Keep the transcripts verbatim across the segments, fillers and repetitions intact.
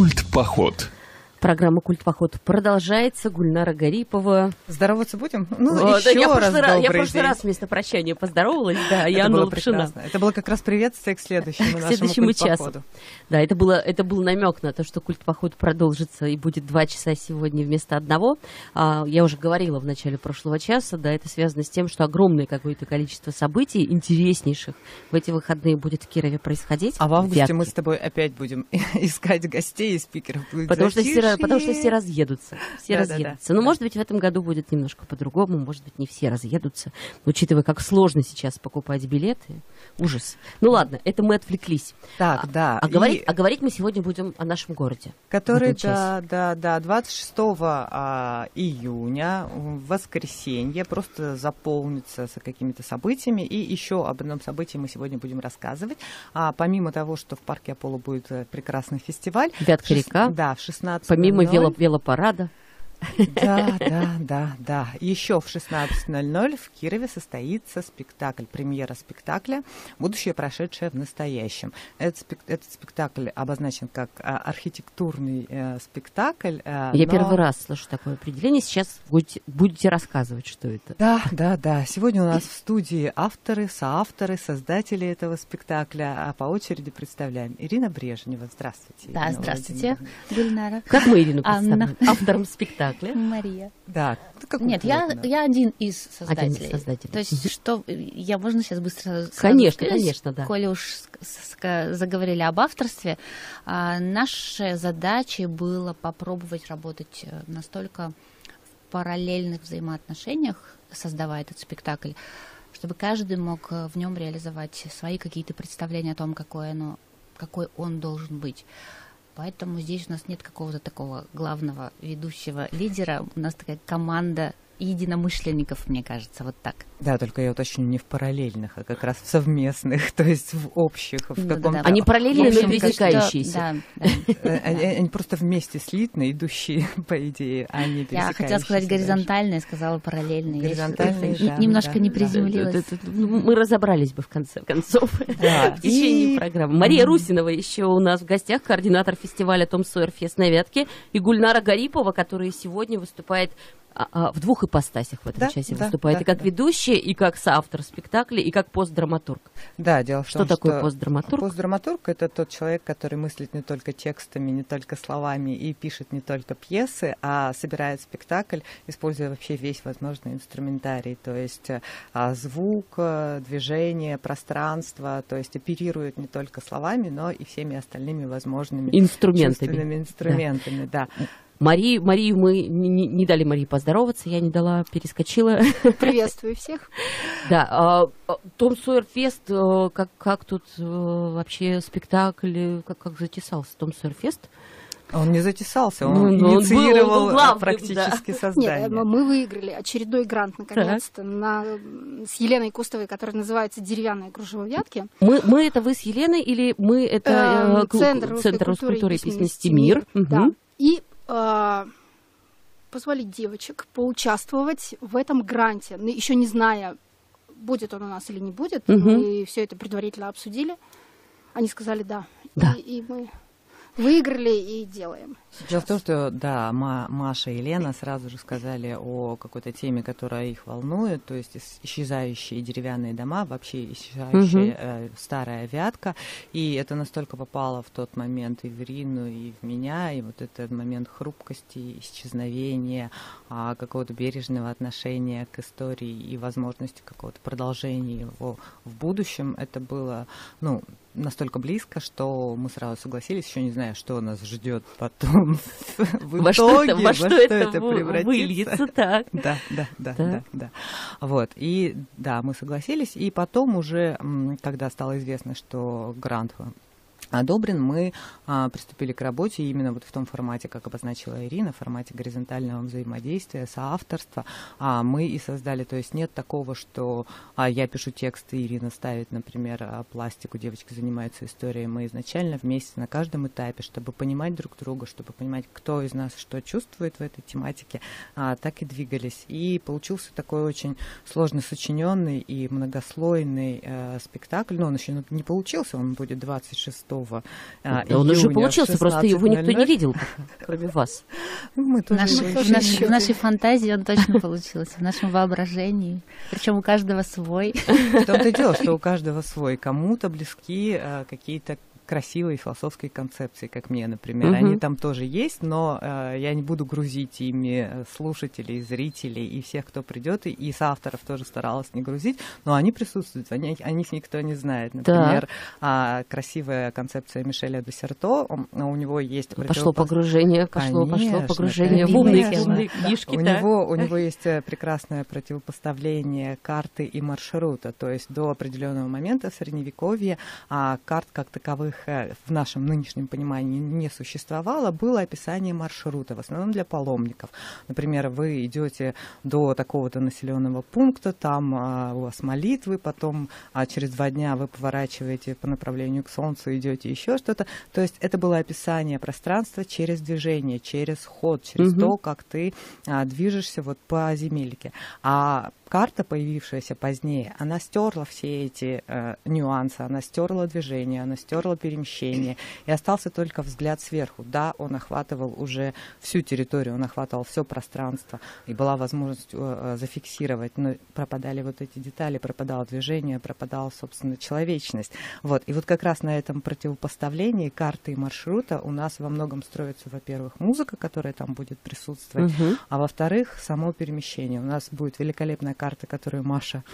Культ-поход. Программа «Культ-поход» продолжается. Гульнара Гарипова. Здороваться будем? Ну, О, еще да, я раз прошлый раз, добрый Я в прошлый день. раз вместо прощания поздоровалась, да, я Анна Анна Лапшина. Лапшина. Это было как раз приветствие к следующему К нашему следующему часу. культ-походу. Да, это, было, это был намек на то, что культ-поход продолжится и будет два часа сегодня вместо одного. А, я уже говорила в начале прошлого часа, да, это связано с тем, что огромное какое-то количество событий, интереснейших, в эти выходные будет в Кирове происходить. А в августе Вятке. мы с тобой опять будем искать гостей и спикеров. Будет Потому что, все, затишье. потому что все разъедутся. Все Да, разъедутся. да, да. Но, Да. может быть, в этом году будет немножко по-другому. Может быть, не все разъедутся. Учитывая, как сложно сейчас покупать билеты. Ужас. Ну ладно, это мы отвлеклись. Так, А- да. А, и- говорить, а говорить мы сегодня будем о нашем городе. Который, в этом часе. да, да, да, двадцать шестого а, июня, в воскресенье, просто заполнится с какими-то событиями. И еще об одном событии мы сегодня будем рассказывать. А, помимо того, что в парке Аполло будет э, прекрасный фестиваль. Вятка-река. Шест- Да, в шестнадцать Помимо ноль ноль. вело- велопарада. Да, да, да, да. Еще в шестнадцать ноль ноль в Кирове состоится спектакль, премьера спектакля «Будущее, прошедшее в настоящем». Этот, спек- этот спектакль обозначен как а, архитектурный э, спектакль. э, Я но- первый раз слышу такое определение. Сейчас будете, будете рассказывать, что это. Да, да, да. Сегодня у нас в студии авторы, соавторы, создатели этого спектакля. А по очереди представляем. Ирина Брежнева. Здравствуйте. Да, Ирина здравствуйте, Владимировна. Гульнара. Как мы Ирину Анна. представим? Автором спектакля. Мария. Да. Ну, как Нет, я, угодно. я один из создателей. Один из создателей. То есть, что я можно сейчас быстро сразу Конечно, сказать? конечно, да. Коли уж с- с- заговорили об авторстве, а, нашей задачей было попробовать работать э, настолько в параллельных взаимоотношениях, создавая этот спектакль, чтобы каждый мог э, в нем реализовать свои какие-то представления о том, какой, оно, какой он должен быть. Поэтому здесь у нас нет какого-то такого главного ведущего лидера. У нас такая команда единомышленников, мне кажется, вот так. Да, только я уточню, не в параллельных, а как раз в совместных, то есть в общих, в Да-да-да. каком-то... Они параллельные, в но общем, пересекающиеся. Да, да. Э, Они, они просто вместе слитно идущие, по идее, а не пересекающиеся. Я хотела сказать даже. горизонтальные, сказала параллельные. Я Горизонтальные, что-то да, немножко да, не да. приземлилась. Это- это- ну, Мы разобрались бы в конце концов Да. в течение И- программы. Мария Русинова еще у нас в гостях, координатор фестиваля Том Сойер Фест на Вятке, и Гульнара Гарипова, которая сегодня выступает а, а, в двух ипостасях в этом Да, часе да, выступает. да, и как да. ведущая, и как соавтор спектакля, и как постдраматург. Да, дело в Что том, такое что постдраматург? Постдраматург — это тот человек, который мыслит не только текстами, не только словами и пишет не только пьесы, а собирает спектакль, используя вообще весь возможный инструментарий, то есть а, звук, а, движение, пространство, то есть оперирует не только словами, но и всеми остальными возможными Инструментами. чувственными инструментами. Да. Марии, Марию мы не, не- не дали Марии поздороваться, я не дала, перескочила. Приветствую всех. Да, а, а, Том Сойер Фест, э, как, как тут э, вообще спектакль, э, как, как затесался Том Сойер Фест? Он не затесался, он Ну, ну, он был- он инициировал был главным, практически Нет, создание. мы выиграли очередной грант, наконец-то, на, с Еленой Кустовой, который называется «Деревянное кружево Вятки». Мы, мы это вы с Еленой или мы это Эм, э, клуб- Центр русской Центр русской культуры культуры и и письменности «Мир». «Мир». Да. Мгм. И э, позвали девочек поучаствовать в этом гранте, но еще не зная, будет он у нас или не будет. Мгм. Мы все это предварительно обсудили. Они сказали «да». Да. И, и мы выиграли и делаем. Дело в том, что, да, Ма- Маша и Лена сразу же сказали о какой-то теме, которая их волнует, то есть ис- исчезающие деревянные дома, вообще исчезающая э, старая Вятка, и это настолько попало в тот момент и в Ирину, и в меня, и вот этот момент хрупкости, исчезновения, а, какого-то бережного отношения к истории и возможности какого-то продолжения его в будущем, это было, ну, настолько близко, что мы сразу согласились, еще не зная, что нас ждет потом в Во что итоге, это, во что это вы- превратится. выльется, так. Да, да, да, Так. да, да. Вот, и да, мы согласились, и потом уже, м, когда стало известно, что грант одобрен, мы а, приступили к работе именно вот в том формате, как обозначила Ирина, в формате горизонтального взаимодействия, соавторства. А, мы и создали, то есть нет такого, что а, я пишу текст, и Ирина ставит, например, а, пластику, девочки занимаются историей. Мы изначально вместе на каждом этапе, чтобы понимать друг друга, чтобы понимать, кто из нас что чувствует в этой тематике, а, так и двигались. И получился такой очень сложно сочиненный и многослойный э, спектакль. Но он еще не получился, он будет двадцать шестого шестого Да, он уже получился, просто его никто не видел, кроме вас. Мы тоже Наш- его в, еще наш- не в нашей фантазии он точно получился, в нашем воображении. Причем у каждого свой. В том-то и дело, что у каждого свой. Кому-то близки э, какие-то красивые философские концепции, как мне, например. Мгм. Они там тоже есть, но э, я не буду грузить ими слушателей, зрителей и всех, кто придет, и, и соавторов тоже старалась не грузить, но они присутствуют, они, о них никто не знает. Например, а, красивая концепция Мишеля де Серто, он- у него есть... Пошло противопо- погружение, пошло, пошло Конечно, погружение в умные, конечно. умные книжки. У да. него, у него есть э, прекрасное противопоставление карты и маршрута, то есть до определенного момента в Средневековье а, карт как таковых э, в нашем нынешнем понимании не существовало, было описание маршрута, в основном для паломников. Например, вы идете до такого-то населенного пункта, там а, у вас молитвы, потом а, через два дня вы поворачиваете по направлению к Солнцу, идете еще что-то. То есть это было описание пространства через движение, через ход, через Мгм. то, как ты а, движешься вот по земельке. А карта, появившаяся позднее, она стерла все эти э, нюансы, она стерла движение, она стерла перемещение, и остался только взгляд сверху. Да, он охватывал уже всю территорию, он охватывал все пространство, и была возможность э, зафиксировать, но пропадали вот эти детали, пропадало движение, пропадала, собственно, человечность. Вот. И вот как раз на этом противопоставлении карты и маршрута у нас во многом строится, во-первых, музыка, которая там будет присутствовать, Мгм. а во-вторых, само перемещение. У нас будет великолепная карта, которую Маша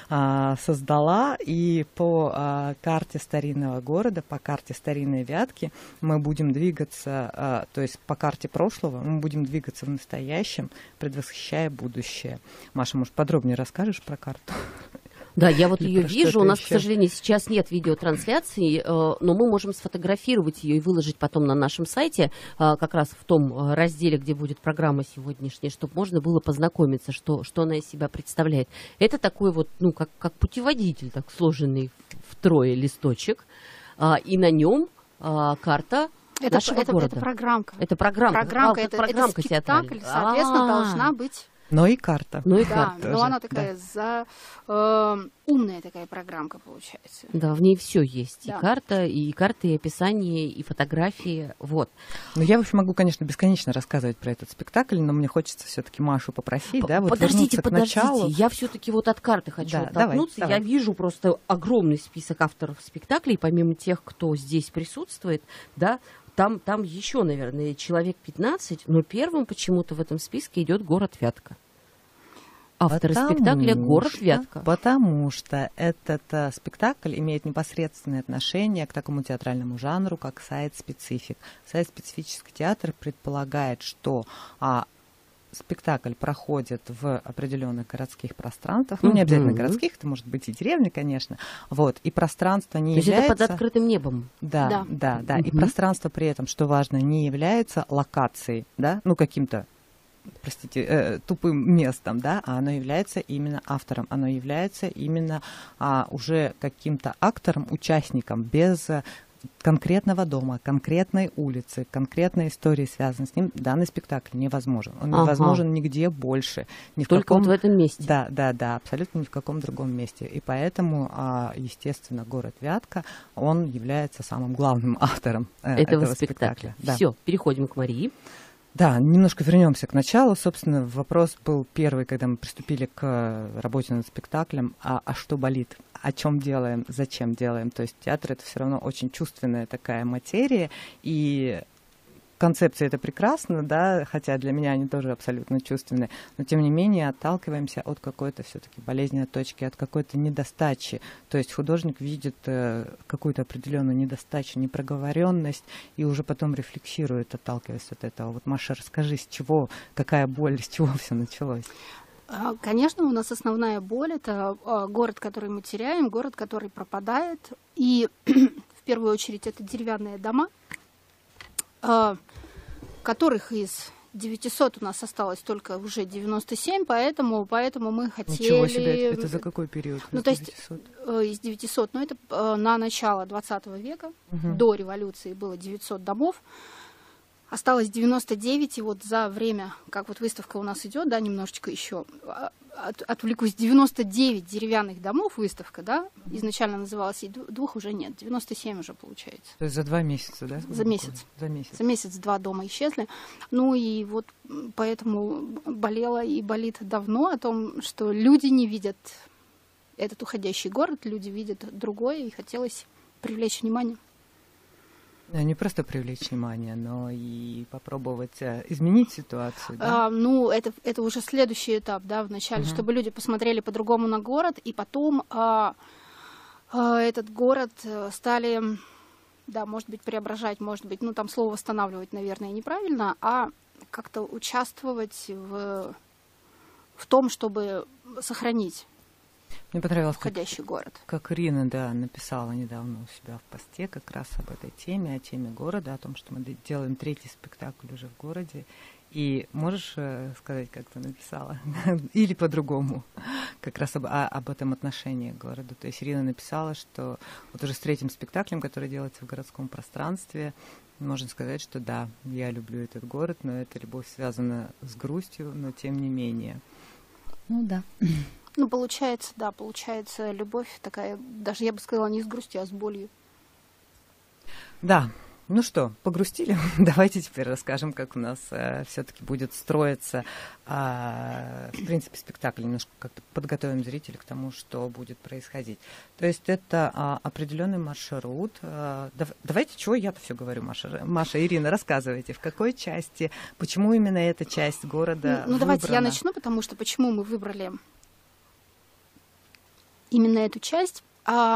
а, создала, и по а, карте старинного города, по карте старинной Вятки мы будем двигаться, а, то есть по карте прошлого мы будем двигаться в настоящем, предвосхищая будущее. Маша, может, подробнее расскажешь про карту? Да, я вот Или ее про вижу. что-то У нас, еще? к сожалению, сейчас нет видеотрансляции, э, но мы можем сфотографировать ее и выложить потом на нашем сайте, э, как раз в том э, разделе, где будет программа сегодняшняя, чтобы можно было познакомиться, что, что она из себя представляет. Это такой вот, ну, как, как путеводитель, так сложенный в- втрое листочек, а, и на нем а, карта Это, нашего это, города. это программка. Это программка. Программка, А, это, программка это спектакль, театральная. соответственно, А, должна быть... Но и карта. Ну и Да, карта. но тоже, она такая за, э, умная такая программка получается. Да, в ней все есть. Да. И карта, и карты, и описание, и фотографии. Вот. Ну, я вообще могу, конечно, бесконечно рассказывать про этот спектакль, но мне хочется все-таки Машу попросить, да, вот Подождите, вернуться к подождите, началу. я все-таки вот от карты хочу Да, оттолкнуться. давай, Я давай. вижу просто огромный список авторов спектаклей, помимо тех, кто здесь присутствует, да, там, там еще, наверное, человек пятнадцать, но первым почему-то в этом списке идет город Вятка. Авторы Потому спектакля «Город что- Вятка». Потому что этот э, спектакль имеет непосредственное отношение к такому театральному жанру, как сайт-специфик. Сайт-специфический театр предполагает, что а, спектакль проходит в определенных городских пространствах, ну, не обязательно Мгм. городских, это может быть и деревня, конечно, вот, и пространство не То есть является... это под открытым небом. Да, Да. да, да. И Мгм. пространство при этом, что важно, не является локацией, да, ну, каким-то, простите, э, тупым местом, да, а оно является именно автором, оно является именно а, уже каким-то актором, участником, без э, конкретного дома, конкретной улицы, конкретной истории, связанной с ним, данный спектакль невозможен. Он Ага. невозможен нигде больше. Ни в Только каком... вот в этом месте. Да, да, да, абсолютно ни в каком другом месте. И поэтому, а, естественно, город Вятка, он является самым главным автором э, Этого, этого спектакля. спектакля. Да. Все, переходим к Марии. Да, немножко вернемся к началу. Собственно, вопрос был первый, когда мы приступили к работе над спектаклем. А, а что болит? О чем делаем? Зачем делаем? То есть театр — это все равно очень чувственная такая материя, и концепция — это прекрасно, да, хотя для меня они тоже абсолютно чувственные, но тем не менее отталкиваемся от какой-то все-таки болезненной точки, от какой-то недостачи. То есть художник видит э, какую-то определенную недостачу, непроговоренность, и уже потом рефлексирует, отталкиваясь от этого. Вот, Маша, расскажи, с чего, какая боль, с чего все началось? А, Конечно, у нас основная боль — это а, город, который мы теряем, город, который пропадает. И в первую очередь это деревянные дома, а, которых из девятисот у нас осталось только уже девяносто семь, поэтому, поэтому мы хотели... Ничего себе, это за какой период? Ну, Из то есть девятисот? э, из девятисот, но это э, на начало двадцатого века, Мгм. до революции было девятьсот домов. осталось девяносто девять, и вот за время, как вот выставка у нас идет, да, немножечко еще от, отвлекусь, девяносто девять деревянных домов выставка, да, изначально называлась, и двух уже нет, девяносто семь уже получается. То есть за два месяца, да? За месяц. За месяц. За месяц два дома исчезли. Ну и вот поэтому болела и болит давно о том, что люди не видят этот уходящий город, люди видят другое, и хотелось привлечь внимание. Не просто привлечь внимание, но и попробовать изменить ситуацию. Да? А, ну, это, это уже следующий этап, да, вначале, uh-huh. чтобы люди посмотрели по-другому на город, и потом а, а, этот город стали, да, может быть, преображать, может быть, ну, там слово восстанавливать, наверное, неправильно, а как-то участвовать в, в том, чтобы сохранить. Мне понравилось, уходящий как, город. Как Ирина, да, написала недавно у себя в посте как раз об этой теме, о теме города, о том, что мы делаем третий спектакль уже в городе. И можешь сказать, как ты написала? Или по-другому? Как раз об, о, об этом отношении к городу. То есть Ирина написала, что вот уже с третьим спектаклем, который делается в городском пространстве, можно сказать, что да, я люблю этот город, но эта любовь связана с грустью, но тем не менее. Ну да. Ну, получается, да, получается любовь такая, даже я бы сказала, не с грустью, а с болью. Да. Ну что, погрустили? Давайте теперь расскажем, как у нас э, все-таки будет строиться, э, в принципе, спектакль. Немножко как-то подготовим зрителей к тому, что будет происходить. То есть это э, определенный маршрут. Э, дав, давайте, чего я-то все говорю, Маша? Маша, Ирина, рассказывайте, в какой части, почему именно эта часть города Ну, ну давайте я начну, потому что почему мы выбрали именно эту часть. А,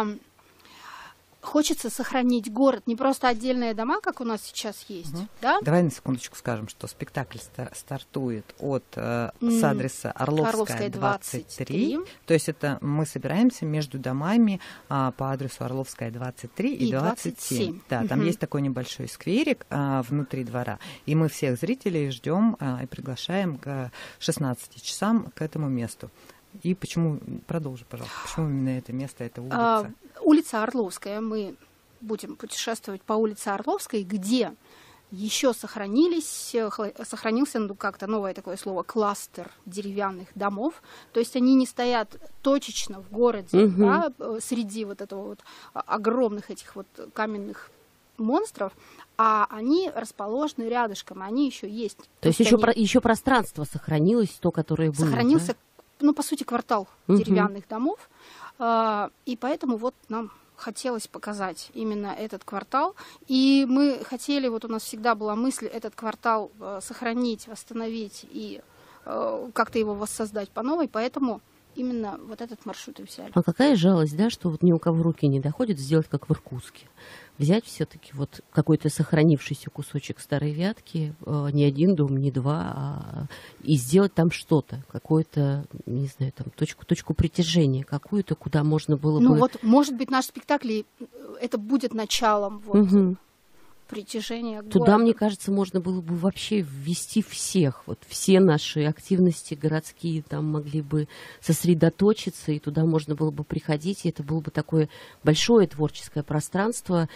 хочется сохранить город, не просто отдельные дома, как у нас сейчас есть. Угу. Да? Давай на секундочку скажем, что спектакль стар- стартует от э, с адреса Орловская, Орловская двадцать три. То есть это мы собираемся между домами а, по адресу Орловская двадцать три и, и двадцать семь. Да, угу. Там есть такой небольшой скверик а, внутри двора. И мы всех зрителей ждем а, и приглашаем к шестнадцати часам к этому месту. И почему, продолжи, пожалуйста, почему именно это место, эта улица? А, улица Орловская. Мы будем путешествовать по улице Орловской, где еще сохранились, сохранился, ну, как-то новое такое слово, кластер деревянных домов. То есть они не стоят точечно в городе, угу. да, среди вот этого вот огромных этих вот каменных монстров, а они расположены рядышком, они еще есть. То, То есть, есть еще, они... про, еще пространство сохранилось, то, которое было. Сохранился, да? ну, по сути, квартал uh-huh. деревянных домов, э, и поэтому вот нам хотелось показать именно этот квартал, и мы хотели, вот у нас всегда была мысль этот квартал э, сохранить, восстановить и э, как-то его воссоздать по новой, поэтому именно вот этот маршрут и взяли. А какая жалость, да, что вот ни у кого руки не доходят сделать, как в Иркутске. Взять все-таки вот какой-то сохранившийся кусочек Старой Вятки, э, не один дом, не два, а, и сделать там что-то, какую-то, не знаю, там точку, точку притяжения какую-то, куда можно было ну бы... Ну вот, может быть, наш спектакль, это будет началом вот, угу. притяжения к Туда, городу. Мне кажется, можно было бы вообще ввести всех, вот все наши активности городские там могли бы сосредоточиться, и туда можно было бы приходить, и это было бы такое большое творческое пространство,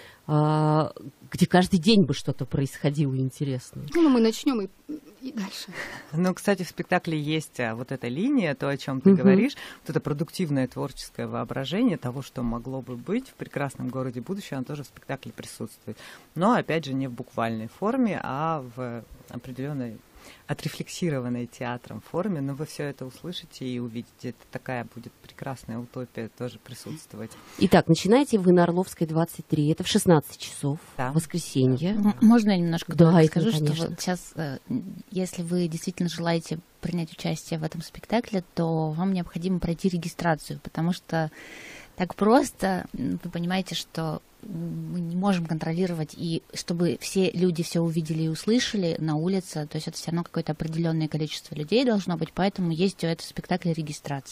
где каждый день бы что-то происходило интересное. Ну, мы начнем и, и дальше. Ну, кстати, в спектакле есть вот эта линия, то, о чем ты uh-huh. говоришь, вот это продуктивное творческое воображение того, что могло бы быть в прекрасном городе будущего, оно тоже в спектакле присутствует. Но, опять же, не в буквальной форме, а в определенной отрефлексированной театром форме, но вы все это услышите и увидите. Это такая будет прекрасная утопия тоже присутствовать. Итак, начинаете вы на Орловской двадцать три, это в шестнадцать часов, да. воскресенье. Да. Можно я немножко да, скажу, это, что вот сейчас, если вы действительно желаете принять участие в этом спектакле, то вам необходимо пройти регистрацию, потому что так просто, вы понимаете, что мы не можем контролировать, и чтобы все люди все увидели и услышали на улице, то есть это все равно какое-то определенное количество людей должно быть, поэтому есть у этого спектакля регистрация.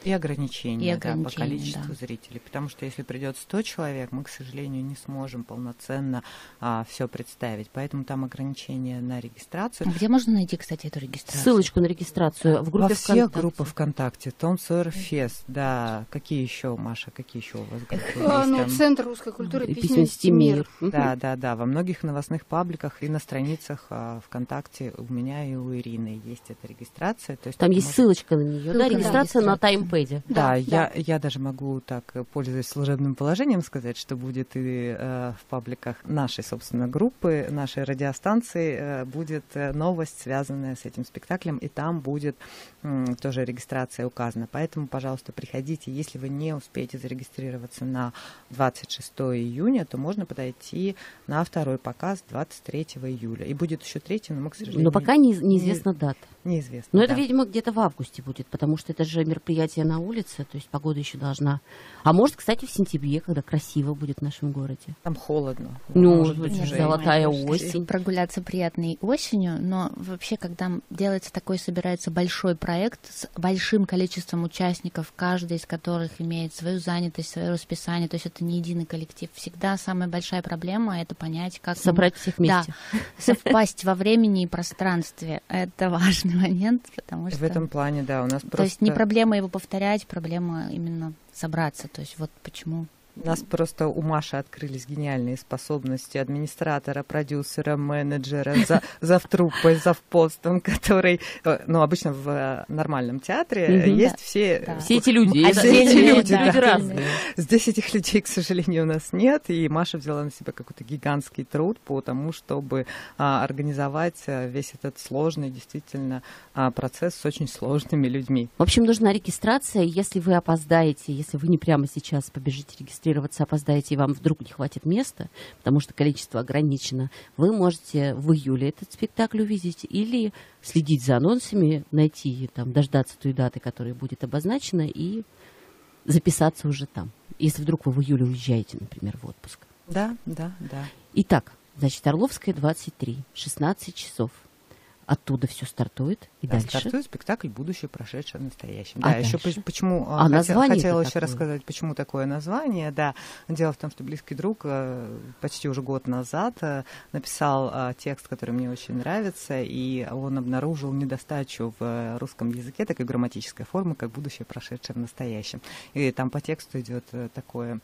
И ограничения, И да, по ограничения, количеству да. зрителей. Потому что если придет сто человек, мы, к сожалению, не сможем полноценно а, все представить. Поэтому там ограничения на регистрацию. Где можно найти, кстати, эту регистрацию? Ссылочку на регистрацию в группе Во всех ВКонтакте. группах ВКонтакте. Том Сойер Фест, да. Какие еще, Маша, какие еще у вас группы А, есть ну, там? Центр русской культуры И «Письменности мир». Мгм. Да, да, да. Во многих новостных пабликах и на страницах а, ВКонтакте у меня и у Ирины есть эта регистрация. То есть Там это есть может- ссылочка на нее, да, Ссылка на регистрация на регистрацию. таймпэде. Да, Да, я, да. я даже могу так, э, пользуясь служебным положением, сказать, что будет и э, в пабликах нашей, собственно, группы, нашей радиостанции э, будет э, новость, связанная с этим спектаклем, и там будет м, тоже регистрация указана. Поэтому, пожалуйста, приходите. Если вы не успеете зарегистрироваться на двадцать шестого июня, то можно подойти на второй показ двадцать третьего июля. И будет еще третий, но мы, к сожалению, Но пока не, неизвестна дата. неизвестно. Но это, да. видимо, где-то в августе будет, потому что это же мероприятие на улице, то есть погода еще должна. А может, кстати, в сентябре, когда красиво будет в нашем городе. Там холодно. Ну, Может быть, Нет, уже золотая и- осень. Прогуляться приятной осенью, но вообще, когда делается такой, собирается большой проект с большим количеством участников, каждый из которых имеет свою занятость, свое расписание, то есть это не единый коллектив, всегда самая большая проблема — это понять, как... Собрать всех вместе. Да, совпасть во времени и пространстве. Это важный момент, потому что... В этом плане, да, у нас просто... То есть не проблема его повторять, проблема именно собраться. То есть вот почему... У нас просто у Маши открылись гениальные способности администратора, продюсера, менеджера, за, завтруппой, завпостом, который, э, ну, обычно в э, нормальном театре э, Мгм. есть Да, все... да. Все эти люди. А это- все эти это- люди, это да. разные. Здесь этих людей, к сожалению, у нас нет, и Маша взяла на себя какой-то гигантский труд по тому, чтобы а, организовать а, весь этот сложный, действительно, а, процесс с очень сложными людьми. В общем, нужна регистрация. Если вы опоздаете, если вы не прямо сейчас побежите регистрироваться, опоздаете, и вам вдруг не хватит места, потому что количество ограничено, вы можете в июле этот спектакль увидеть или следить за анонсами, найти, там, дождаться той даты, которая будет обозначена, и записаться уже там, если вдруг вы в июле уезжаете, например, в отпуск. Да, да, да. Итак, значит, Орловская, двадцать три, шестнадцать часов. Оттуда все стартует, и Да, дальше. стартует спектакль «Будущее, прошедшее, настоящее». А Да, еще дальше? почему А хотел, название-то хотела еще какое? рассказать, почему такое название. Да, дело в том, что близкий друг э, почти уже год назад э, написал э, текст, который мне очень нравится, и он обнаружил недостачу в русском языке такой грамматической формы, как «будущее, прошедшее в настоящем». И там по тексту идет э, такое,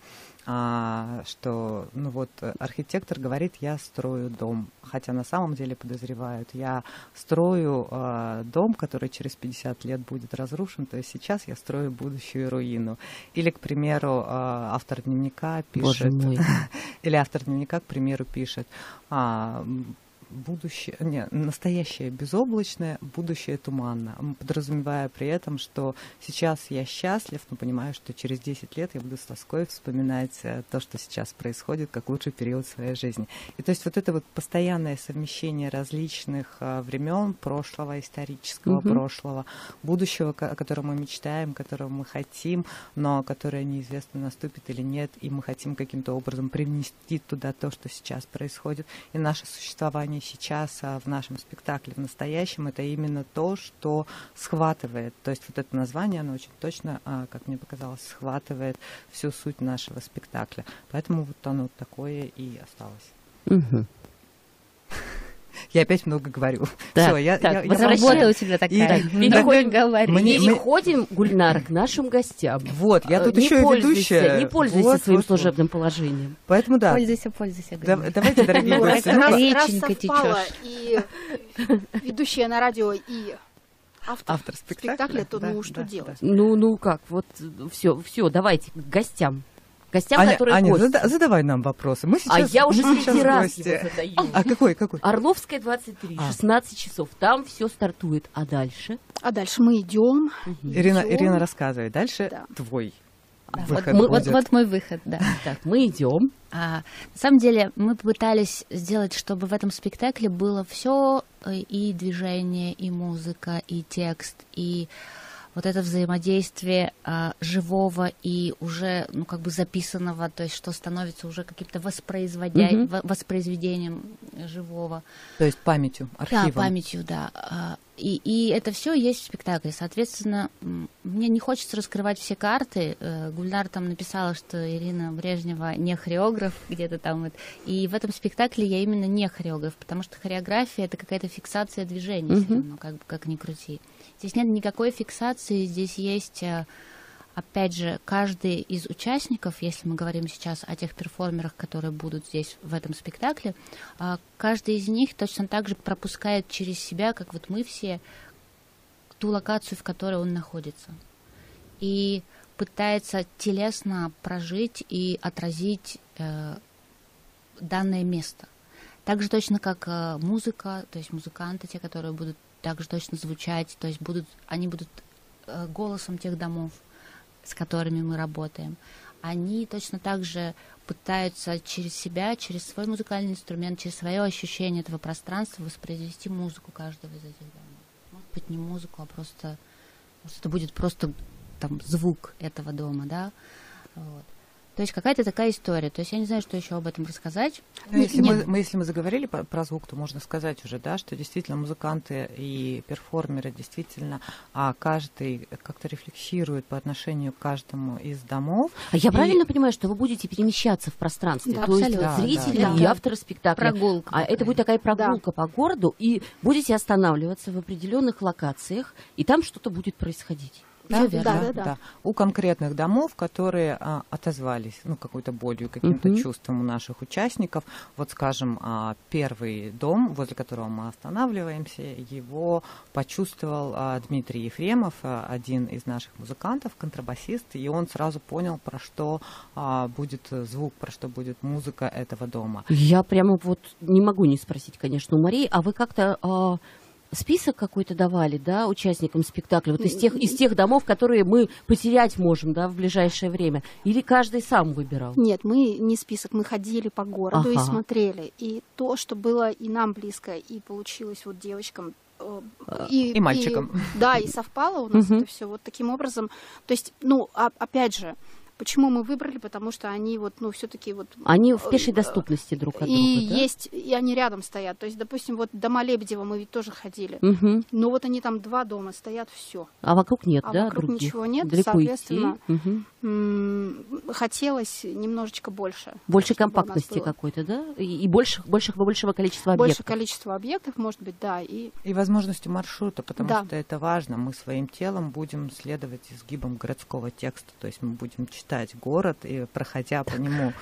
а, что, ну вот, архитектор говорит: я строю дом, хотя на самом деле подозревают, я строю а, дом, который через пятьдесят лет будет разрушен, то есть сейчас я строю будущую руину. Или, к примеру, а, автор дневника Боже пишет, мой. или автор дневника, к примеру, пишет: а, будущее, не, настоящее безоблачное, будущее туманно, подразумевая при этом, что сейчас я счастлив, но понимаю, что через десять лет я буду с тоской вспоминать э, то, что сейчас происходит, как лучший период своей жизни. И то есть вот это вот постоянное совмещение различных э, времен, прошлого, исторического Мгм. прошлого, будущего, ко- о котором мы мечтаем, которого мы хотим, но которое неизвестно, наступит или нет, и мы хотим каким-то образом привнести туда то, что сейчас происходит. И наше существование сейчас а, в нашем спектакле, в настоящем, это именно то, что схватывает. То есть вот это название, оно очень точно, а, как мне показалось, схватывает всю суть нашего спектакля. Поэтому вот оно такое и осталось. Мгм. Я опять много говорю. Так, Всё, я, так, я- я возвращаемся. прошла. Работа у тебя такая. И- Много переходим- говоришь. Мне- мы- Переходим, Гульнара, к нашим гостям. Вот, я Э, тут не еще и пользуйся, ведущая. Не пользуйся Вот, своим вот, служебным положением. вот. Поэтому да. Пользуйся, пользуйся. Да- Галина. давайте, дорогие Ну, гости. раз, ну, раз- Реченька раз совпало течёшь. и ведущая на радио, и автор, Автор спектакля, спектакля, то да, ну что да, делать? Ну, ну как, вот все, все, давайте к гостям. Гостям, Аня, которые Аня, гости. зада- задавай нам вопросы. Мы сейчас, А я уже мы сейчас третий раз гости. его задаю. А какой, какой? Орловская, двадцать три, А. шестнадцать часов. Там все стартует. А дальше? А дальше мы идем. Ирина, идем. Ирина, рассказывай. Дальше Да. твой Да, выход вот, мы- вот- будет. вот мой выход, да. Так, мы идем. А, на самом деле мы попытались сделать, чтобы в этом спектакле было все и движение, и музыка, и текст, и вот это взаимодействие а, живого и уже, ну, как бы записанного, то есть что становится уже каким-то воспроизводя... Мгм. во- воспроизведением живого. То есть памятью, архивом. Да, памятью, да. А, И, и это все есть в спектакле. Соответственно, мне не хочется раскрывать все карты. Гульнар там написала, что Ирина Брежнева не хореограф, где-то там. Вот. И в этом спектакле я именно не хореограф, потому что хореография — это какая-то фиксация движений, mm-hmm. все равно, как, как ни крути. Здесь нет никакой фиксации, здесь есть... Опять же, каждый из участников, если мы говорим сейчас о тех перформерах, которые будут здесь в этом спектакле, каждый из них точно так же пропускает через себя, как вот мы все, ту локацию, в которой он находится. И пытается телесно прожить и отразить э, данное место. Так же точно, как э, музыка, то есть музыканты, те, которые будут также точно звучать, то есть будут, они будут э, голосом тех домов, с которыми мы работаем, они точно так же пытаются через себя, через свой музыкальный инструмент, через свое ощущение этого пространства воспроизвести музыку каждого из этих домов. Может быть, не музыку, а просто, может, это будет просто там звук этого дома, да, вот. То есть какая-то такая история. То есть я не знаю, что еще об этом рассказать. Ну, если, мы, мы, если мы заговорили про, про звук, то можно сказать уже, да, что действительно музыканты и перформеры действительно а, каждый как-то рефлексирует по отношению к каждому из домов. А я и... правильно понимаю, что вы будете перемещаться в пространстве? Да, то есть абсолютно. зрители да, и да. авторы спектакля. Прогулка. А это будет такая прогулка да. по городу, и будете останавливаться в определенных локациях, и там что-то будет происходить. Да, да, да, да, да. да. У конкретных домов, которые а, отозвались, ну, какой-то болью, каким-то uh-huh. чувством у наших участников. Вот, скажем, а, первый дом, возле которого мы останавливаемся, его почувствовал а, Дмитрий Ефремов, а, один из наших музыкантов, контрабасист, и он сразу понял, про что а, будет звук, про что будет музыка этого дома. Я прямо вот не могу не спросить, конечно, у Марии, а вы как-то... А... список какой-то давали, да, участникам спектакля, вот из тех, из тех домов, которые мы потерять можем, да, в ближайшее время? Или каждый сам выбирал? Нет, мы не список, мы ходили по городу ага. и смотрели. И то, что было и нам близко, и получилось вот девочкам, и, и мальчикам. И, да, и совпало у нас это все вот таким образом. То есть, ну, а, опять же, почему мы выбрали? Потому что они вот, ну, все-таки вот... Они в пешей доступности друг от друга, и да? есть, и они рядом стоят. То есть, допустим, вот дома Лебедева мы ведь тоже ходили. Угу. Но вот они там два дома стоят, все. А вокруг нет, а да, вокруг других? ничего нет, Далеко соответственно, идти. М- хотелось немножечко больше. Больше компактности какой-то, да? И, и больше, больше, большего количества объектов. Больше количества объектов, может быть, да. И, и возможности маршрута, потому да. что это важно. Мы своим телом будем следовать изгибам городского текста. То есть мы будем читать город, и проходя по нему.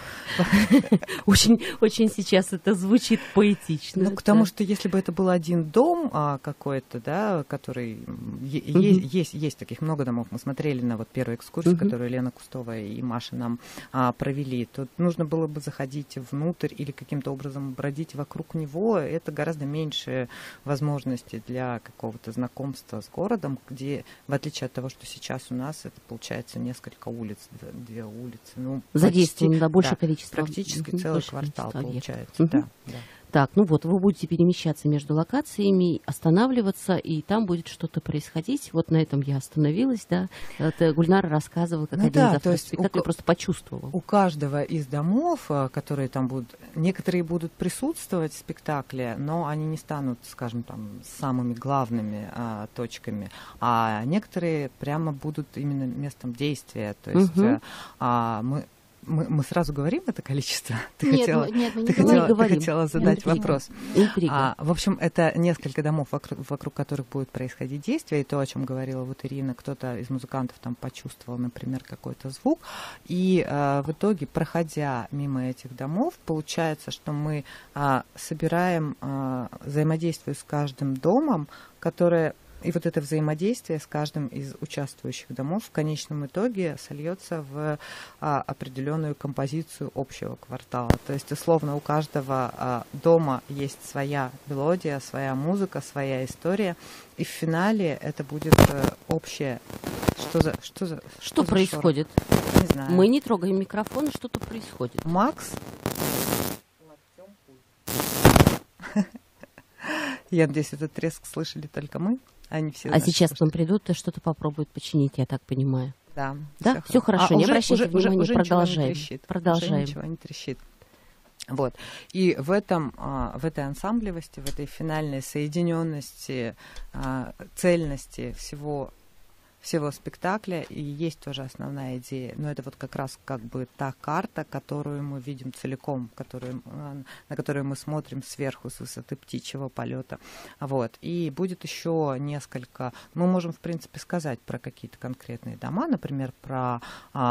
Очень, очень сейчас это звучит поэтично. Ну, потому что если бы это был один дом какой-то, да, который... Есть, есть таких много домов. Мы смотрели на вот первую экскурсию, которую Лена Кустова и Маша нам провели. Тут нужно было бы заходить внутрь или каким-то образом бродить вокруг него. Это гораздо меньше возможностей для какого-то знакомства с городом, где, в отличие от того, что сейчас у нас, это получается несколько улиц, две улицы. Ну, задействовано, да, большее да, количество. Практически угу, целый квартал получается. Угу. Да, да. Так, ну вот, вы будете перемещаться между локациями, останавливаться, и там будет что-то происходить. Вот на этом я остановилась, да. Это Гульнара рассказывала, как ну один да, из авторов спектакля у, просто почувствовал. У каждого из домов, которые там будут, некоторые будут присутствовать в спектакле, но они не станут, скажем, там, самыми главными а, точками, а некоторые прямо будут именно местом действия. То есть угу. а, мы Мы, мы сразу говорим это количество? Ты нет, хотела, нет, мы не ты хотела, говорим. ты хотела задать Интрига. вопрос. Интрига. А, в общем, это несколько домов, вокруг, вокруг которых будет происходить действие. И то, о чем говорила вот Ирина, кто-то из музыкантов там почувствовал, например, какой-то звук. И а, в итоге, проходя мимо этих домов, получается, что мы а, собираем, а, взаимодействие с каждым домом, которое... И вот это взаимодействие с каждым из участвующих домов в конечном итоге сольется в а, определенную композицию общего квартала. То есть, условно, у каждого а, дома есть своя мелодия, своя музыка, своя история. И в финале это будет а, общее. Что за что за что, что за происходит? Шорох? Не знаю. Мы не трогаем микрофон, что-то происходит. Макс. Я надеюсь, этот треск слышали только мы. Они все а сейчас к нам слушатели. придут и что-то попробуют починить, я так понимаю. Да, да? Все, все хорошо, а не уже, обращайте уже, внимания, уже продолжаем. Ничего не трещит. Продолжаем. Уже ничего не трещит. Вот. И в, этом, в этой ансамблевости, в этой финальной соединенности, цельности всего, всего спектакля и есть тоже основная идея. Но это вот как раз как бы та карта, которую мы видим целиком, которую, на которую мы смотрим сверху, с высоты птичьего полета. Вот. И будет еще несколько... Мы можем, в принципе, сказать про какие-то конкретные дома, например, про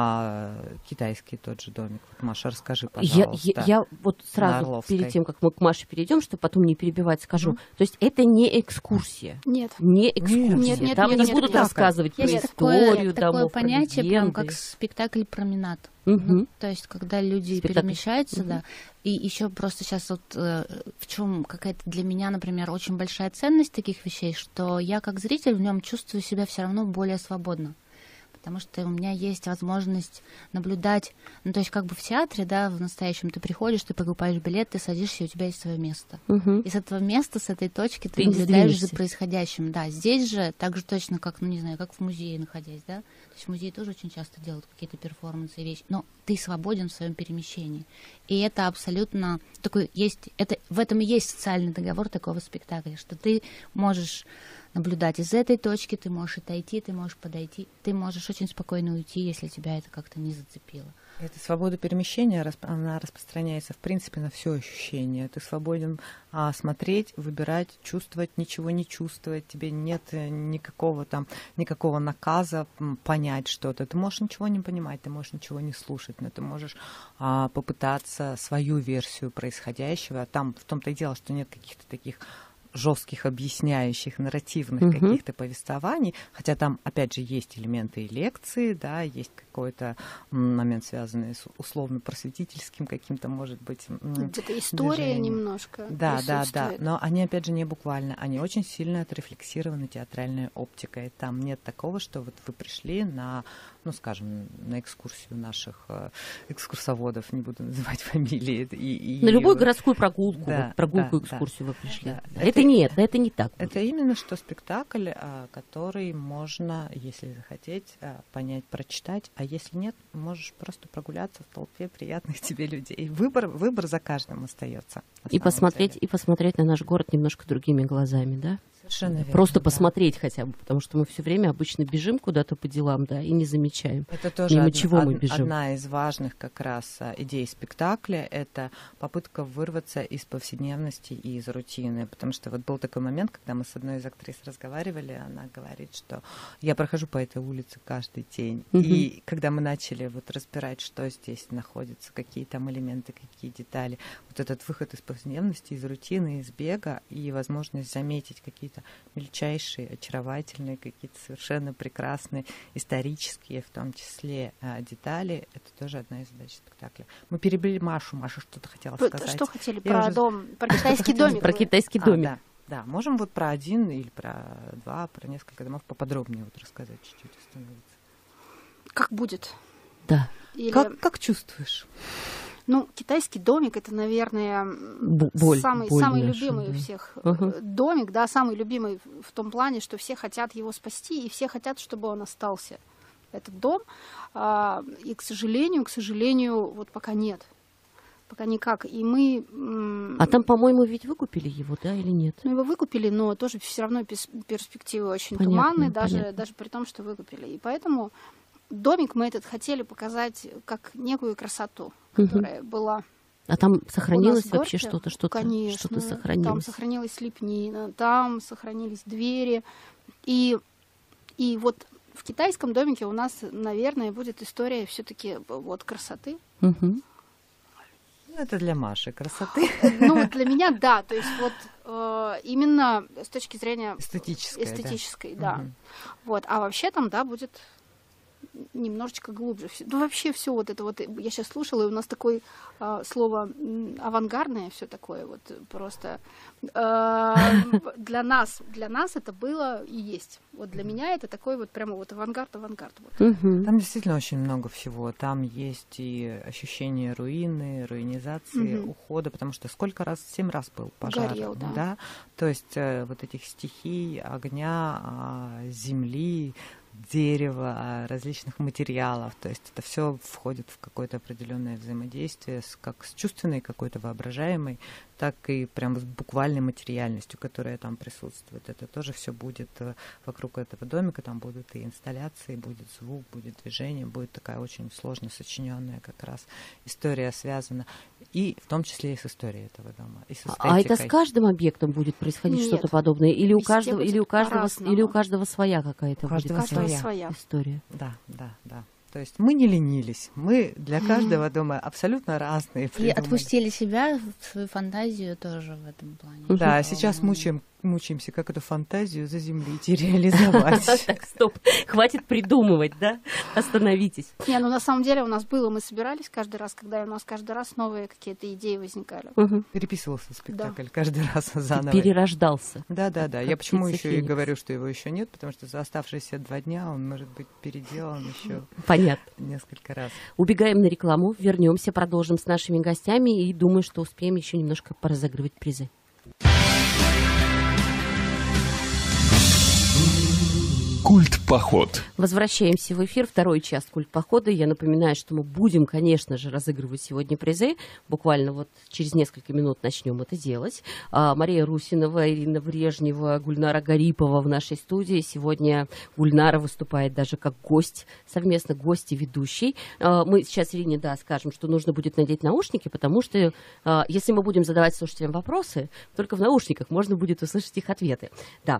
а, китайский тот же домик. Вот, Маша, расскажи, пожалуйста. Я, я, я вот сразу перед тем, как мы к Маше перейдем, чтобы потом не перебивать, скажу. Mm-hmm. То есть это не экскурсия. Нет. Не экскурсия. Нет, нет, Там нет, не нет, будут нет, рассказывать про есть историю такое, домов, такое понятие, про прям как спектакль «Променад». Угу. Ну, то есть, когда люди спектакль. перемещаются, угу. да. И еще просто сейчас вот э, в чем какая-то для меня, например, очень большая ценность таких вещей, что я как зритель в нем чувствую себя все равно более свободно. Потому что у меня есть возможность наблюдать, ну, то есть как бы в театре, да, в настоящем ты приходишь, ты покупаешь билет, ты садишься, и у тебя есть свое место. Угу. И с этого места, с этой точки ты, ты наблюдаешь за происходящим. Да, здесь же так же точно, как, ну, не знаю, как в музее находясь, да. То есть в музее тоже очень часто делают какие-то перформансы и вещи, но ты свободен в своем перемещении. И это абсолютно такой есть, это, в этом и есть социальный договор такого спектакля, что ты можешь наблюдать из этой точки, ты можешь отойти, ты можешь подойти, ты можешь очень спокойно уйти, если тебя это как-то не зацепило. Эта свобода перемещения, она распространяется, в принципе, на все ощущение. Ты свободен а, смотреть, выбирать, чувствовать, ничего не чувствовать. Тебе нет никакого там, никакого наказа понять что-то. Ты можешь ничего не понимать, ты можешь ничего не слушать, но ты можешь а, попытаться свою версию происходящего. Там в том-то и дело, что нет каких-то таких жестких объясняющих нарративных uh-huh. каких-то повествований, хотя там, опять же, есть элементы и лекции, да, есть какой-то момент, связанный с условно-просветительским каким-то, может быть, где-то история движением. Немножко да, да, да, но они, опять же, не буквально, они очень сильно отрефлексированы театральной оптикой. Там нет такого, что вот вы пришли на, ну, скажем, на экскурсию наших э, экскурсоводов, не буду называть фамилии. И, и, на любую городскую прогулку, да, вот, прогулку, да, экскурсию да, вы пришли. Да. Это, это нет, это не так. Это именно что спектакль, который можно, если захотеть, понять, прочитать, а если нет, можешь просто прогуляться в толпе приятных тебе людей. Выбор, выбор за каждым остается. И посмотреть, деле. и посмотреть на наш город немножко другими глазами, да? Совершенно верно, просто да. посмотреть хотя бы, потому что мы все время обычно бежим куда-то по делам, да, и не замечаем. Это тоже мимо од- чего од- мы бежим. одна из важных как раз идей спектакля, это попытка вырваться из повседневности и из рутины, потому что вот был такой момент, когда мы с одной из актрис разговаривали, она говорит, что я прохожу по этой улице каждый день, mm-hmm. и когда мы начали вот разбирать, что здесь находится, какие там элементы, какие детали, вот этот выход из повседневности, из рутины, из бега и возможность заметить какие-то мельчайшие, очаровательные, какие-то совершенно прекрасные, исторические, в том числе, детали. Это тоже одна из задач спектакля. Мы перебили Машу. Маша что-то хотела сказать. Что хотели? Я про уже... дом, про китайский домик. Про китайский домик. А, да, да, можем вот про один или про два, про несколько домов поподробнее вот рассказать чуть-чуть, остановиться. Как будет? Да. Или... Как, как чувствуешь? Ну, китайский домик — это, наверное, боль, самый, боль самый наша, любимый да. у всех uh-huh. домик, да, самый любимый в том плане, что все хотят его спасти, и все хотят, чтобы он остался, этот дом. И, к сожалению, к сожалению, вот пока нет. Пока никак. И мы... А там, по-моему, ведь выкупили его, да, или нет? Ну, его выкупили, но тоже все равно перспективы очень понятно, туманные, даже, понятно. даже при том, что выкупили. И поэтому домик мы этот хотели показать как некую красоту, которая угу. была. А там сохранилось вообще горке? что-то, что-то, Конечно, что-то сохранилось? Там сохранилась лепнина, там сохранились двери. И, и вот в китайском домике у нас, наверное, будет история все-таки вот красоты. Угу. Это для Маши красоты. Ну, для меня, да. То есть вот э, именно с точки зрения эстетической, эстетической, да. да. Угу. Вот. А вообще там, да, будет немножечко глубже. Ну, вообще все вот это вот, я сейчас слушала, и у нас такое э, слово авангардное, все такое вот просто э, для нас, для нас это было и есть. Вот для меня это такой вот прямо вот авангард, авангард. Вот. Угу. Там действительно очень много всего. Там есть и ощущение руины, руинизации, угу. ухода, потому что сколько раз, семь раз был пожар. Горел, да. да? То есть э, вот этих стихий, огня, э, земли, дерева, различных материалов. То есть это все входит в какое-то определенное взаимодействие с, как с чувственной какой-то воображаемой, так и прям с буквальной материальностью, которая там присутствует. Это тоже все будет вокруг этого домика. Там будут и инсталляции, будет звук, будет движение, будет такая очень сложно сочиненная как раз история связана. И в том числе и с историей этого дома. И с а это с каждым объектом будет происходить Нет. что-то подобное? Или у, каждого, или, у каждого, по-разному. или у каждого своя какая-то У каждого будет своя. своя история? Да, да, да. То есть мы не ленились. Мы для каждого дома абсолютно разные И придумали. отпустили себя, свою фантазию тоже в этом плане. Да, сейчас мучаем, мучаемся, как эту фантазию заземлить и реализовать. Так, стоп, хватит придумывать, да? Остановитесь. Не, ну на самом деле у нас было, мы собирались каждый раз, когда у нас каждый раз новые какие-то идеи возникали. Мгм. Переписывался спектакль каждый раз заново. Перерождался. Да, да, да. Как Я почему птица еще и Феникс. говорю, что его еще нет, потому что за оставшиеся два дня он может быть переделан еще Понятно. несколько раз. Убегаем на рекламу, вернемся, продолжим с нашими гостями и думаю, что успеем еще немножко поразыгрывать призы. Культ-поход. Возвращаемся в эфир, второй час культ-похода. Я напоминаю, что мы будем, конечно же, разыгрывать сегодня призы. Буквально вот через несколько минут начнем это делать. А, Мария Русинова, Ирина Брежнева, Гульнара Гарипова в нашей студии. Сегодня Гульнара выступает даже как гость, совместно гость и ведущий. А, мы сейчас Ирине, да, скажем, что нужно будет надеть наушники, потому что а, если мы будем задавать слушателям вопросы, только в наушниках можно будет услышать их ответы. Да.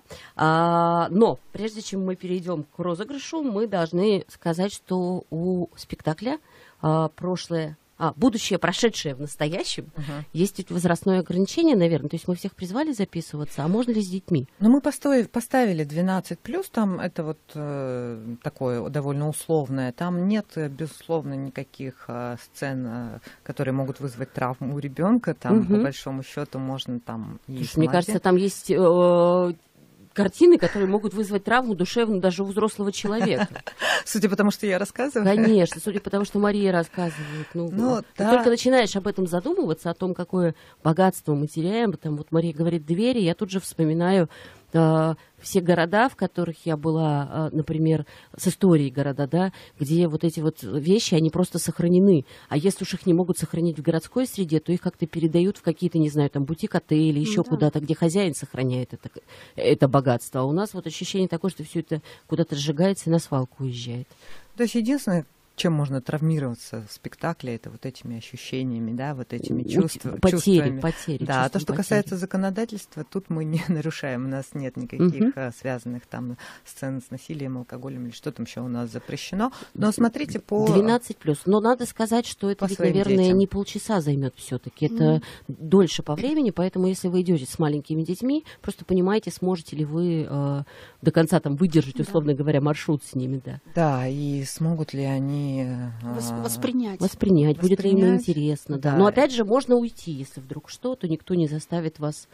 А, но прежде чем мы перейдем к розыгрышу, мы должны сказать, что у спектакля а, прошлое, а, будущее, прошедшее в настоящем, Uh-huh. есть ведь возрастное ограничение, наверное. То есть мы всех призвали записываться, а можно ли с детьми? Ну, мы постои- поставили двенадцать плюс, там это вот э, такое довольно условное. Там нет, э, безусловно, никаких э, сцен, э, которые могут вызвать травму у ребенка. Там, Мгм. по большому счету, можно там и Слушай, мне с кажется, мати- там есть э, картины, которые могут вызвать травму душевную даже у взрослого человека. Судя по тому, что я рассказываю. Конечно, судя по тому, что Мария рассказывает. Ну, Ну, ты да. только начинаешь об этом задумываться, о том, какое богатство мы теряем. Там вот Мария говорит двери, я тут же вспоминаю э, все города, в которых я была, э, например, с историей города, да, где вот эти вот вещи, они просто сохранены. А если уж их не могут сохранить в городской среде, то их как-то передают в какие-то, не знаю, там бутик-отели, еще Да. куда-то, где хозяин сохраняет это, это богатство. А у нас вот ощущение такое, что все это куда-то сжигается и на свалку уезжает. То есть единственное, чем можно травмироваться в спектакле, это вот этими ощущениями, да, вот этими У- чувствами. потери, чувствами. потери, Да, а то, чувством что потери. касается законодательства, тут мы не нарушаем. У нас нет никаких Мгм. а, связанных там сцен с насилием, алкоголем или что там еще у нас запрещено. Но смотрите по... двенадцать плюс. Но надо сказать, что это По ведь, своим наверное, детям. не полчаса займет все-таки. Это дольше по времени, поэтому если вы идете с маленькими детьми, просто понимаете, сможете ли вы э, до конца там выдержать, условно говоря, маршрут с ними, да. Да, и смогут ли они... а, Вос- воспринять. Воспринять, будет ли им Воспринять, интересно, да. да. Но опять же, можно уйти, если вдруг что, то никто не заставит вас.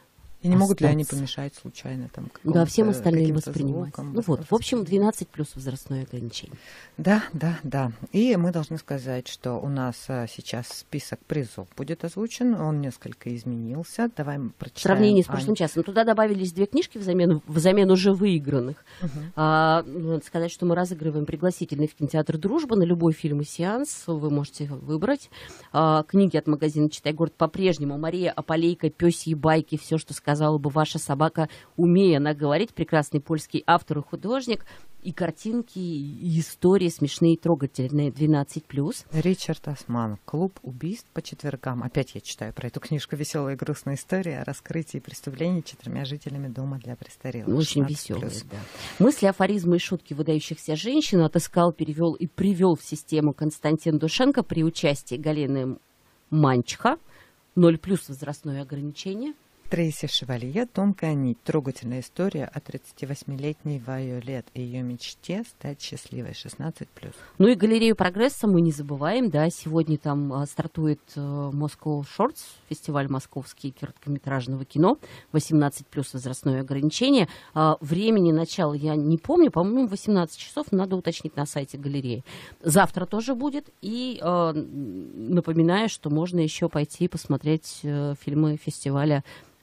И не могут ли они остаться. помешать случайно там Да, всем какому-то- остальным каким-то воспринимать. звуком, Ну вот, в общем, воспринимать. двенадцать плюс возрастное ограничение. Да, да, да. И мы должны сказать, что у нас а, сейчас список призов будет озвучен. Он несколько изменился. Давай мы В прочитаем. сравнении с Ань. прошлым часом. Туда добавились две книжки взамен, взамен уже выигранных. А, надо сказать, что мы разыгрываем пригласительный в кинотеатр «Дружба» на любой фильм и сеанс. Вы можете выбрать. А, книги от магазина «Читай город» по-прежнему. Мария Аполейко, «Пёсьи байки», все, что сказала бы ваша собака, умея она говорить. Прекрасный польский автор и художник. И картинки, и истории смешные и трогательные. двенадцать плюс. Ричард Осман. «Клуб убийств по четвергам». Опять я читаю про эту книжку «Веселая и грустная история» о раскрытии преступлений четырьмя жителями дома для престарелых. Очень шестнадцать веселые, плюс. да. Мысли, афоризмы и шутки выдающихся женщин отыскал, перевел и привел в систему Константин Душенко при участии Галины Манчха. Ноль плюс возрастное ограничение. Трейси Шевалье «Тонкая нить». Трогательная история о тридцативосьмилетней Вайолет и ее мечте стать счастливой. шестнадцать плюс. Ну и галерею прогресса мы не забываем, да, сегодня там а, стартует а, Moscow Shorts, фестиваль московский короткометражного кино, восемнадцать плюс возрастное ограничение. А, времени начала я не помню, по-моему, восемнадцать часов, надо уточнить на сайте галереи. Завтра тоже будет, и а, напоминаю, что можно еще пойти посмотреть а, фильмы фестиваля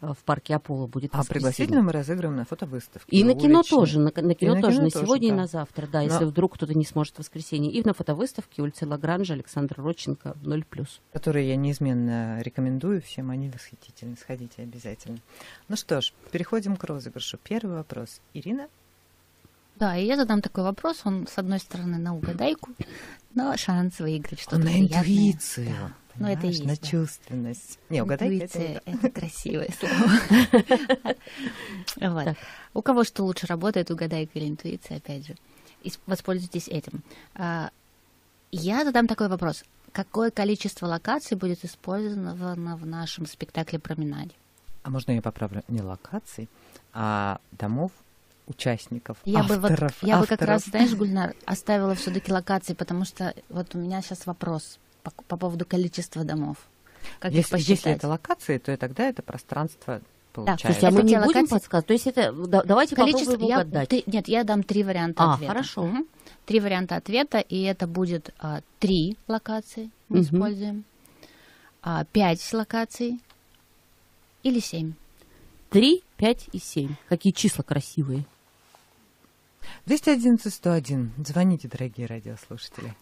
в парке Аполло будет. А пригласительно мы разыгрываем на фотовыставке. И на кино уличной. тоже, на, на кино и тоже, на, на тоже, сегодня да. и на завтра, да, Но... если вдруг кто-то не сможет в воскресенье. И на фотовыставке улицы Лагранжа, Александр Родченко, ноль плюс. Которые я неизменно рекомендую всем, они восхитительны. Сходите обязательно. Ну что ж, переходим к розыгрышу. Первый вопрос. Ирина? Да, и я задам такой вопрос, он, с одной стороны, на угадайку, но шанс выиграть что-то На приятное. интуицию. Да. Ну, это и есть, на да. чувственность. Не, угадайка Интуиция — это... это красивое слово. Вот. У кого что лучше работает, угадайка или интуиция, опять же. Воспользуйтесь этим. Я задам такой вопрос. Какое количество локаций будет использовано в нашем спектакле «Променаде»? А можно я поправлю? Не локаций, а домов, участников, я авторов. Бы вот, я авторов. бы как раз, знаешь, Гульнар, оставила все-таки локации, потому что вот у меня сейчас вопрос по, по поводу количества домов. Как Если, их посчитать? если это локации, то тогда это пространство получается. Слушайте, а мы Это не те будем локации- подсказывать? То есть это, да, давайте Количество, попробуем я, угадать. три- нет, я дам три варианта А, ответа. хорошо. Мгм. Три варианта ответа, и это будет а, три локации мы Мгм. используем, а, пять локаций или семь. Три, пять и семь. Какие числа красивые. двести одиннадцать сто один. Звоните, дорогие радиослушатели.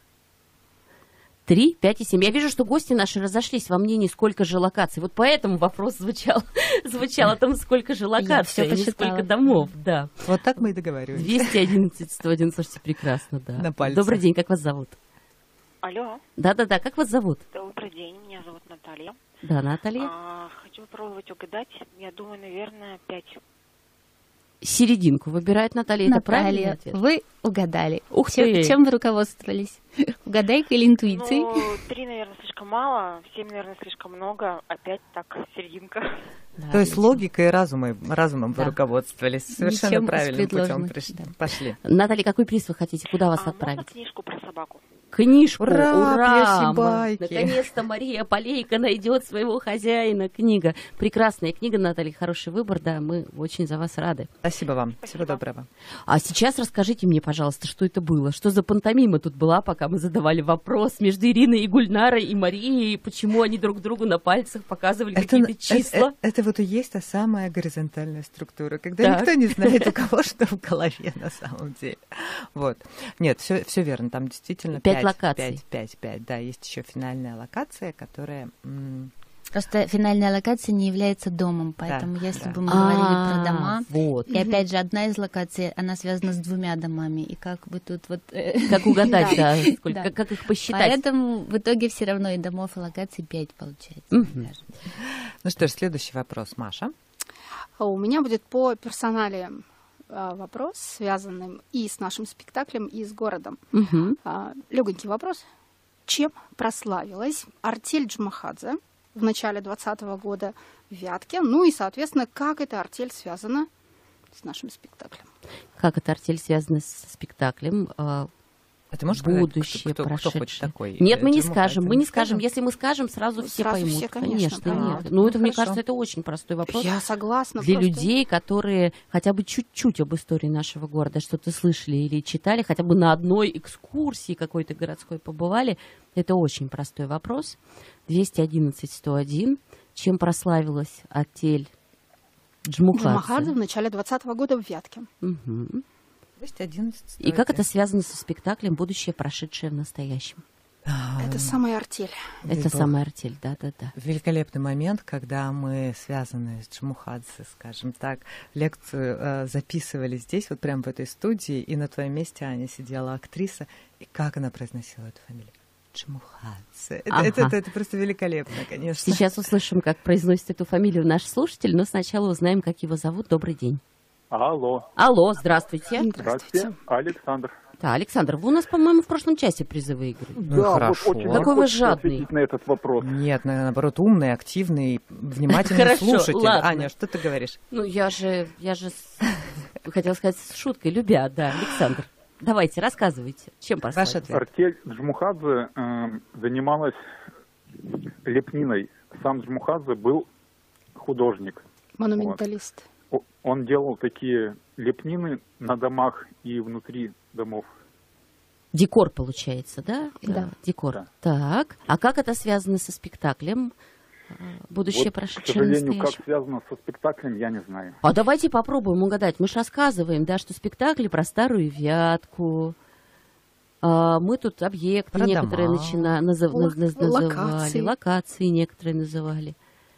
Три, пять и семь. Я вижу, что гости наши разошлись во мнении, сколько же локаций. Вот поэтому вопрос звучал, звучал о том, сколько же локаций, всё а не посчитала. сколько домов. Да. Вот так мы и договаривались. двести одиннадцать сто один. Слушайте, прекрасно, да. На пальцах. Добрый день, как вас зовут? Алло, Да-да-да, как вас зовут? добрый день, меня зовут Наталья. Да, Наталья. А, хочу попробовать угадать, я думаю, наверное, пять. Серединку выбирает Наталья. Это правильный Наталья, ответ? вы угадали. Ух чем, ты. чем вы руководствовались? Угадайкой или интуицией? Ну, три, наверное, слишком мало, семь, наверное, слишком много, опять так, серединка. Да, То есть отлично. логикой и разумом, разумом вы Да. руководствовались. Совершенно Ничем из правильным путем предложенных, пришли. да. Пошли. Наталья, какой приз вы хотите? Куда вас А отправить? можно книжку про собаку? Книжку. Ура, Ура! Пляси-байки. Наконец-то Мария Полейка найдет своего хозяина. Книга. Прекрасная книга, Наталья. Хороший выбор, да. Мы очень за вас рады. Спасибо вам. Спасибо. Всего доброго. А сейчас расскажите мне, пожалуйста, что это было? Что за пантомима тут была, пока мы задавали вопрос между Ириной и Гульнарой и Марией, и почему они друг другу на пальцах показывали какие-то числа? Это, это вот и есть та самая горизонтальная структура, когда Так. никто не знает, у кого что в голове на самом деле. Вот. Нет, все, все верно. Там действительно Пять пять локаций. Пять, пять, пять. Да, есть еще финальная локация, которая... м, Просто финальная локация не является домом, поэтому Да, если да. бы мы говорили А, про дома, вот. и опять же одна из локаций, она связана с двумя домами, и как бы тут вот... э, Как угадать, да, сколько, Да. как, как их посчитать? Поэтому в итоге все равно и домов, и локаций пять получается. Мгм. мне кажется. Ну что ж, следующий вопрос, Маша. А у меня будет по персоналиям а, вопрос, связанным и с нашим спектаклем, и с городом. Мгм. А, легонький вопрос. Чем прославилась артель Джмахадзе в начале двадцатого года в Вятке? Ну и, соответственно, как эта артель связана с нашим спектаклем? Как эта артель связана с спектаклем? А, А ты можешь Будущее, сказать, кто, кто, кто хоть прошедшее. такой? Нет, э, мы не Джим скажем, Мухадзе? мы не скажем. Если мы скажем, сразу Ну, все сразу поймут. все, конечно, да. нет. Ну, это, Ну, мне хорошо. кажется, это очень простой вопрос. Я согласна. Для просто. людей, которые хотя бы чуть-чуть об истории нашего города что-то слышали или читали, хотя бы на одной экскурсии какой-то городской побывали, это очень простой вопрос. двести одиннадцать сто один. Чем прославилась артель Джмахадзе Джмухадзе? в начале двадцатого года в Вятке. Мгм. двести одиннадцать. И как это связано со спектаклем «Будущее, прошедшее в настоящем»? Это самая артель. Это Дай самая артель, да-да-да. Великолепный момент, когда мы, связанные с Джмухадзе, скажем так, лекцию э, записывали здесь, вот прямо в этой студии, и на твоем месте, Аня, сидела актриса, и как она произносила эту фамилию? Джмухадзе. Это, Ага. это, это, это просто великолепно, конечно. Сейчас услышим, как произносит эту фамилию наш слушатель, но сначала узнаем, как его зовут. Добрый день. Алло, Алло, здравствуйте. здравствуйте, Александр. Да, Александр, вы у нас, по-моему, в прошлом часе призы выиграли. Ну и да, хорошо. вот очень не Какой вы хочется жадный. ответить на этот вопрос. Нет, на- наоборот, умный, активный, внимательный Хорошо, слушатель. ладно. Аня, что ты говоришь? Ну, я же, я же с- хотела сказать с шуткой, любя, да, Александр. Давайте, рассказывайте, чем Ваш прославились? ответ. Артель Джмухадзе э, занималась лепниной. Сам Джмухадзе был художник. Монументалист. О- Он делал такие лепнины на домах и внутри домов. Декор, получается, да? Да. Декор. Да. Так, а как это связано со спектаклем? будущее, Вот, к прошедшее, сожалению, настоящее? как связано со спектаклем, я не знаю. А давайте попробуем угадать. Мы же рассказываем, да, что спектакли про старую Вятку. А, мы тут объекты Про некоторые дома. начина... назов... Лок- наз- называли, локации. локации некоторые называли.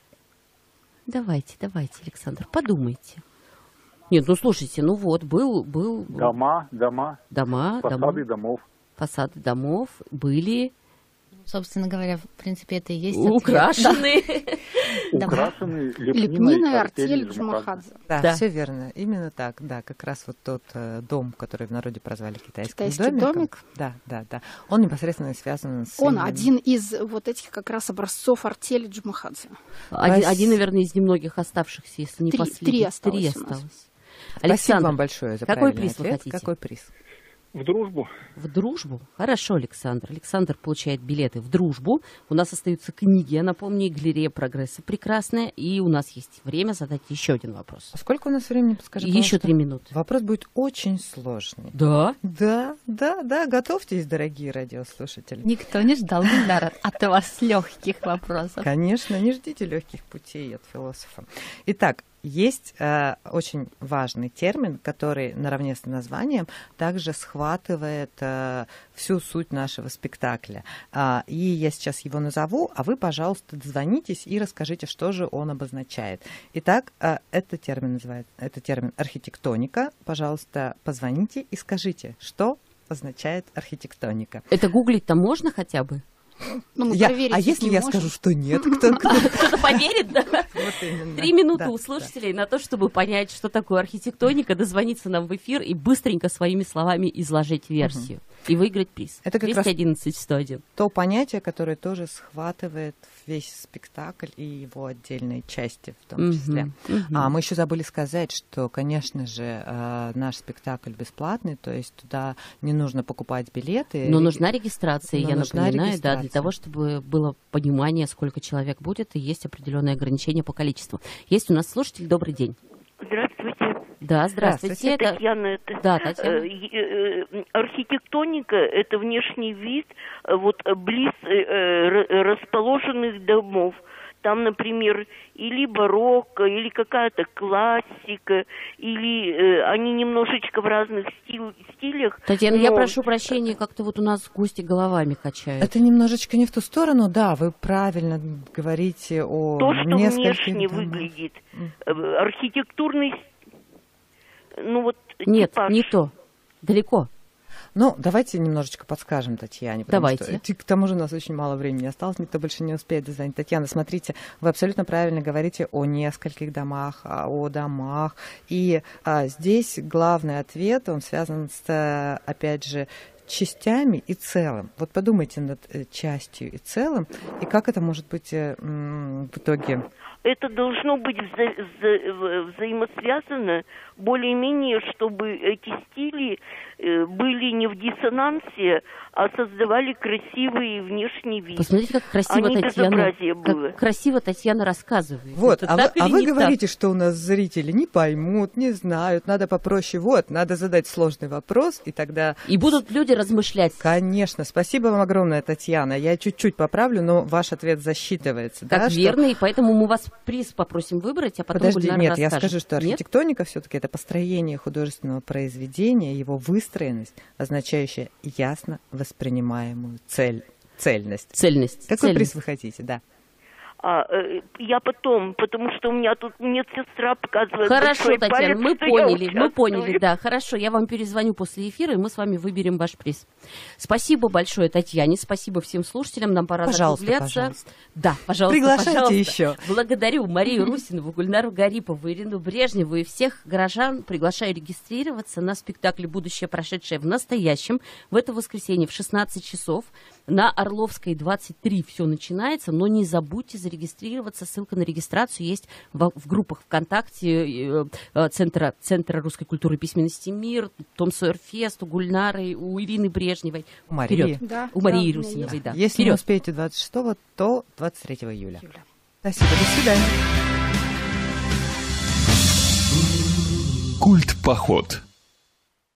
Давайте, давайте, Александр, подумайте. Нет, ну слушайте, ну вот, был, был Дома, дома, дома, фасады дома, домов. фасады домов были Собственно говоря, в принципе, это и есть ответ. украшены. Украшены Лепниной лепниной артель артель Джумахадзе. Да, Да. все верно. Именно так, да, как раз вот тот э, дом, который в народе прозвали китайским Китайский домиком. домик. Да, да, да. Он непосредственно связан с... Он именно- один из вот этих как раз образцов артели Джумахадзе. Один, Спас- один, наверное, из немногих оставшихся, если не Три- последний. три осталось Три у нас. осталось. Спасибо Александр, вам большое за какой правильный приз вы ответ. хотите? Какой приз? В дружбу. В дружбу? Хорошо, Александр. Александр получает билеты в дружбу. У нас остаются книги, я напомню, и галерея прогресса прекрасная. И у нас есть время задать еще один вопрос. А сколько у нас времени, подскажи, Еще пожалуйста? три минуты. Вопрос будет очень сложный. Да? Да, да, да, готовьтесь, дорогие радиослушатели. Никто не ждал, Гульнара, от вас легких вопросов. Конечно, не ждите легких путей от философа. Итак, есть э, очень важный термин, который наравне с названием также схватывает э, всю суть нашего спектакля. А, и я сейчас его назову, а вы, пожалуйста, дозвонитесь и расскажите, что же он обозначает. Итак, э, этот термин называется, это термин архитектоника. Пожалуйста, позвоните и скажите, что означает архитектоника. Это гуглить-то можно хотя бы? Ну, мы Я- проверить а их если не я можем. скажу, что нет, кто, кто- Кто-то поверит, да? вот именно. Три минуты Да, у слушателей на то, чтобы понять, что такое архитектоника, дозвониться нам в эфир и быстренько своими словами изложить версию. И выиграть приз. Это как раз- двести одиннадцать сто один. То понятие, которое тоже схватывает весь спектакль и его отдельные части в том Мгм, числе. мгм. А мы еще забыли сказать, что, конечно же, э, наш спектакль бесплатный, то есть туда не нужно покупать билеты. Но нужна регистрация, Но я нужна напоминаю, да, для регистрация. того, чтобы было понимание, сколько человек будет, и есть определенные ограничения по количеству. Есть у нас слушатель, добрый день. Здравствуйте. Да, здравствуйте. Здравствуйте, это- Татьяна, это Да, Татьяна. э, э, э, архитектоника — это внешний вид э, вот э, близ э, э, расположенных домов. Там, например, или барокко, или какая-то классика, или э, они немножечко в разных стил- стилях. Татьяна, я но- прошу прощения, как-то вот у нас гости головами качают. Это немножечко не в ту сторону, да, вы правильно говорите о То, что нескольких внешне домах. выглядит, э, архитектурный, ну вот Нет, типаж. не то. Далеко. Ну, давайте немножечко подскажем Татьяне. потому Давайте. что, к тому же у нас очень мало времени осталось, никто больше не успеет дозвонить. Татьяна, смотрите, вы абсолютно правильно говорите о нескольких домах, а, о домах. И а, здесь главный ответ, он связан с, а, опять же, частями и целым. Вот подумайте над э, частью и целым, и как это может быть э, м, в итоге... Это должно быть вза- вза- в- взаимосвязано более-менее, чтобы эти стили э, были не в диссонансе, а создавали красивый внешний вид. Посмотрите, как красиво А не Татьяна, безобразие было. как красиво Татьяна рассказывает. Вот, Это а вы, так а или вы не так? говорите, что у нас зрители не поймут, не знают, надо попроще. Вот, надо задать сложный вопрос, и тогда... И будут люди размышлять. Конечно, спасибо вам огромное, Татьяна. Я чуть-чуть поправлю, но ваш ответ засчитывается. Как да, что- верно, и поэтому мы вас приз попросим выбрать, а потом Подожди, Гульнара нет, я расскажет. скажу, что Нет? архитектоника все-таки это построение художественного произведения, его выстроенность, означающая ясно воспринимаемую цель, цельность. Цельность. Какой цельность. приз вы хотите, да? А, э, я потом, потому что у меня тут медсестра показывает Хорошо, большой Татьяна, палец, мы что я поняли, мы участвую. поняли, да, хорошо, я вам перезвоню после эфира, и мы с вами выберем ваш приз. Спасибо большое Татьяне, спасибо всем слушателям, нам пора Пожалуйста, закругляться. пожалуйста. Да, пожалуйста, Приглашайте пожалуйста. еще. Благодарю Марию Русинову, Гульнару Гарипову, Ирину Брежневу и всех горожан. Приглашаю регистрироваться на спектакле «Будущее, прошедшее в настоящем» в это воскресенье в шестнадцать часов. На Орловской двадцать три все начинается, но не забудьте зарегистрироваться. Ссылка на регистрацию есть в, в группах ВКонтакте э, э, Центра, Центра русской культуры и письменности «Мир», Том Сойер Фест, у Гульнары, у Ирины Брежневой. У Марии. Вперед. Да, У Марии да, у меня Русиновой, есть. да. Если не Вперед. успеете двадцать шестого, то двадцать третьего июля. Юля. Спасибо, до свидания. Культ-поход.